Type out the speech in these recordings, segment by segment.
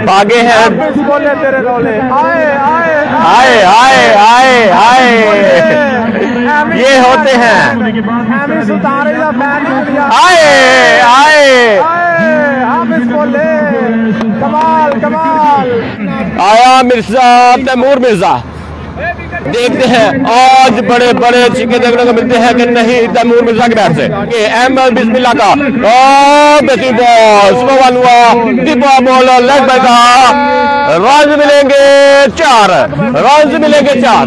भागे हैं। आए आए आए आए ये होते हैं। आए आए कमाल कमाल आया मिर्जा तैमूर मिर्जा। देखते हैं आज बड़े बड़े चीखे देखने को मिलते हैं कि नहीं तैमूर मिर्जा के बैट से। अहमद बिस्मिल्लाह का बेहतरीन बॉल, स्लो वन हुआ, दीपा बॉल लेग बाय का, रन मिलेंगे 4, रन मिलेंगे 4।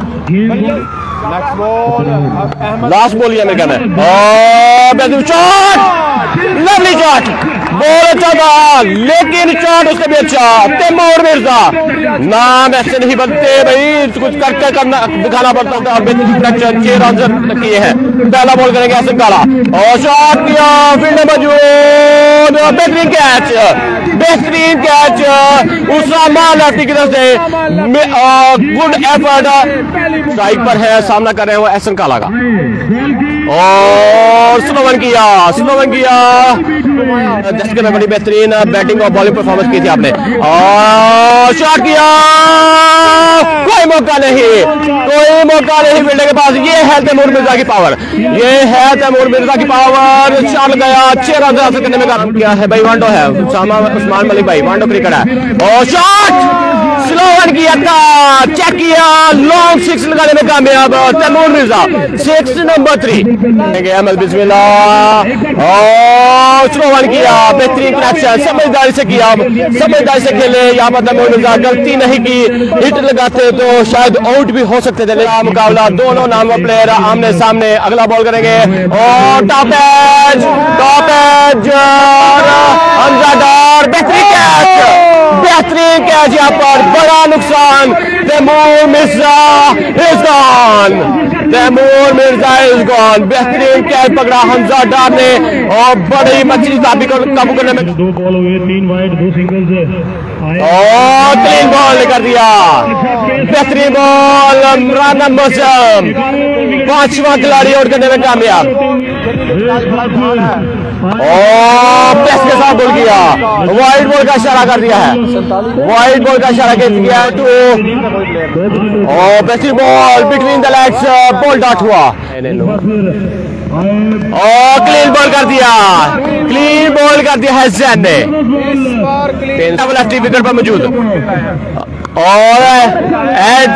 लास्ट बॉल ये अमेरिका में बेहतरीन शॉट, लवली शॉट, बॉल अच्छा था लेकिन शॉट उसका भी अच्छा। तैमूर मिर्जा नाम ऐसे नहीं बनते भाई, कुछ करके करना दिखाना पड़ता था। 6 रन किए हैं। पहला बॉल करेंगे ऐसे काला और शॉट किया, फील्ड मौजूद, बेहतरीन कैच, बेहतरीन कैच उसामा लेफ्टी की तरफ से, गुड एफर्ट। स्ट्राइक पर है, सामना कर रहे हैं वो एहसन काला का और स्लोवन किया, स्लोवन किया। दर्शकों में बड़ी बेहतरीन बैटिंग और बॉलिंग परफॉर्मेंस की थी आपने और शॉट किया, कोई मौका नहीं, कोई मौका नहीं फील्डर के पास। ये है तैमूर मिर्जा की पावर, ये है तैमूर मिर्जा की पावर। शॉट गया, 6 रन हासिल करने में काम किया है भाई। वांडो है उस्मान मलिक भाई, वांडो क्रिकेट है और शॉट स्लो वन किया था, चेक किया, लॉन्ग 6 लगाने में कामयाब तैमूर मिर्जा। 6 नंबर 3 अहमद बिस्मिल्लाह और स्लो वन किया, बेहतरीन कनेक्शन, समझदारी से किया, समझदारी से खेले। यहाँ पर तैमूर मिर्जा गलती नहीं की, हिट लगाते तो शायद आउट भी हो सकते थे। मुकाबला दोनों नामवर प्लेयर आमने सामने। अगला बॉल करेंगे और टॉप एज हमजा डार, बेहतरीन कैच, बेहतरीन कैच। यहाँ पर बड़ा नुकसान, Taimur Mirza is gone, Taimur Mirza is gone. बेहतरीन कैच पकड़ा हमजा डार ने और बड़ी मछली काबू करने में 2 बॉल हुए, 3 वाइड 2 सिंगल्स और क्लीन बॉल कर दिया, बेहतरीन बॉल। रन नंबर 5वां खिलाड़ी आउट करने में कामयाब और प्रेस के साथ बोल किया, वाइड बॉल का इशारा कर दिया है, वाइड बॉल का इशारा किया टू और बेहतरीन ball between the legs, ball dot हुआ और क्लीन बॉल कर दिया, क्लीन बॉल कर दिया है जैन ने। लेफ्टी विकेट पर मौजूद और एज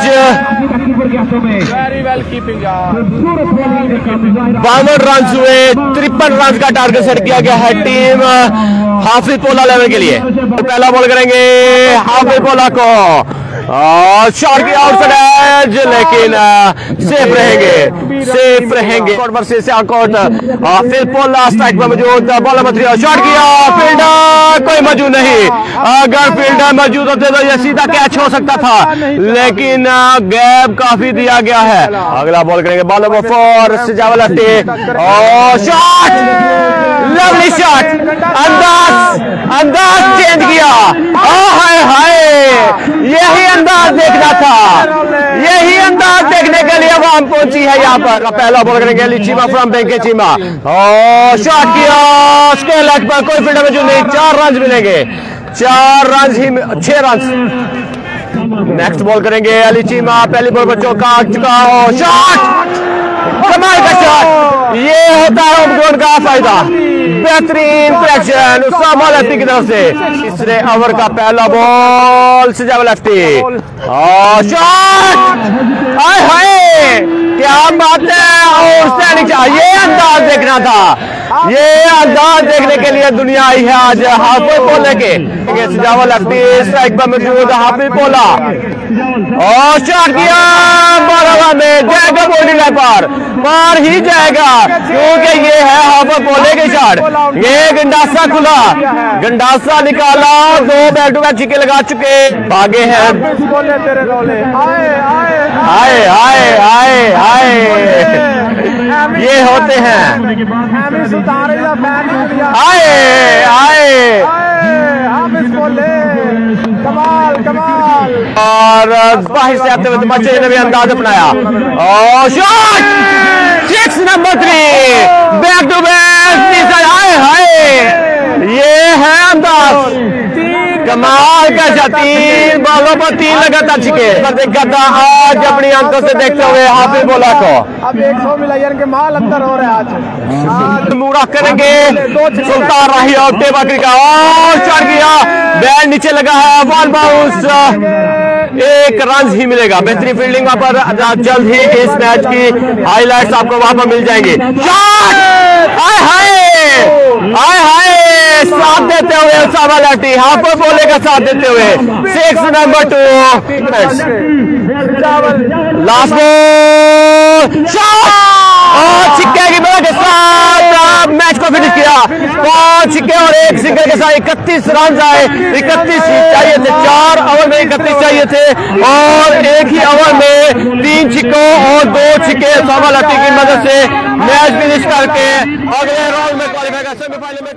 52 रन हुए, 53 रन का टारगेट सेट किया गया है टीम हाफिज पोला लेवल के लिए। पहला बॉल करेंगे हाफिज पोला को और शॉट की आउटसाइड एज, लेकिन सेफ रहेंगे, सेफ रहेंगे। वर्सेस आउट, हाफिज पोला स्ट्राइक पर मौजूद, बॉल नंबर 3 शॉट किया, फील्डर कोई मौजूद नहीं। अगर फील्डर मौजूद होते तो यह सीधा कैच हो सकता था, लेकिन गैप काफी दिया गया है। अगला बॉल करेंगे बॉल नंबर 4 सिजावा लेफ्टी और शॉट, लवली शॉट, अंदाज चेंज किया। हाय हाय, यही अंदाज देखना था, यही अंदाज देखने के लिए आवाम पहुंची है यहाँ पर। पहला बॉल करेंगे लिचीमा फ्रॉम बेंके चीमा और शॉट किया, उसके लेग पर कोई फील्डर मौजूद नहीं। 4 रन मिलेंगे, 4 रन ही 6 रन। नेक्स्ट बॉल करेंगे अली चीमा, पहली बॉल पर चौका चुका और शॉट, कमाल का शॉट। ये होता है होम ग्राउंड का फायदा, बेहतरीन कनेक्शन उसामा लेफ्टी की तरफ से। तीसरे ओवर का पहला बॉल सिजावा लेफ्टी और शॉट, हाय हाय क्या बात है। और ये अंदाज देखना था, ये अंदाज देखने के लिए दुनिया आई है आज। हाफिज पोला के सिजावा लेफ्टी स्ट्राइक पर मौजूद हाफिज पोला और शॉट किया, बारह में जाएगा बॉडी लाइन पर ही जाएगा क्योंकि ये है हाफिज पोले के शॉट। ये गंडासा खुला, गंडासा निकाला, 2 बैक टू बैक छक्के लगा चुके, भागे हैं। आए आए आए आए ये होते हैं, आए आए कमाल कमाल। और बाहर से आते हुए बच्चे ने भी अंदाज अपनाया और shot, 6 number 3 back to back. आए हाय, ये है अंदाज, 3 कमाल का शॉट, 3 बॉलों पर 3 लगातार छक्के पर देखा था आज अपनी आंखों से देखते हुए हाफिज बोला को। अब 100 मिलियन के माल अंदर हो रहे हैं आज। मूड़ा करेंगे सुल्तान राही और टेबकरी का, और चढ़ गया, बैट नीचे लगा है, बॉल बाउंस, 1 रन ही मिलेगा। बेहतरीन फील्डिंग वहां पर, जल्द ही इस मैच की हाईलाइट्स आपको वहां पर मिल जाएंगी। हाय हाय हाय हाय, साथ देते हुए उसामा लाठी, हाफिज बोले का साथ देते हुए 6 नंबर 2 लास्ट बॉल और छक्के की मदद के साथ मैच को फिनिश किया। 5 छक्के और 1 सिंगल के साथ 31 रन आए। 31 चाहिए थे, 4 ओवर में 31 चाहिए थे और एक ही ओवर में 3 छक्कों और 2 छक्के उसामा लाठी की मदद से मैच फिनिश करके अगले राउंड में क्वालिफाई कर सेमीफाइनल में